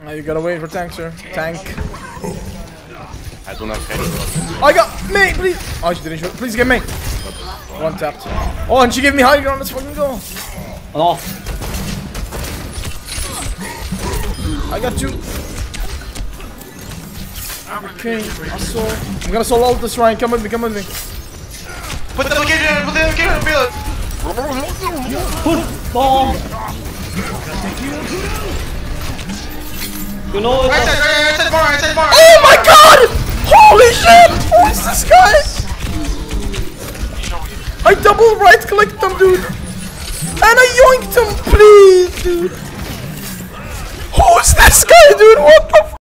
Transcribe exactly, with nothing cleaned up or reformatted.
Now you gotta wait for tank, sir. Tank. I don't have any. I got me, please. Oh, she didn't shoot. Please get me. One tapped. Oh, and she gave me high ground. Let's fucking go. Oh. I got you. Okay, I saw. I'm gonna solo ult this Ryan. Come with me, come with me. Put the location, put the location, feel it. Oh. You know it's Right side, right side, bar, right side, bar. Oh my god! Holy shit! Who is this guy? I double right clicked him, dude. And I yoinked him, please, dude. Who is this guy, dude? What the f?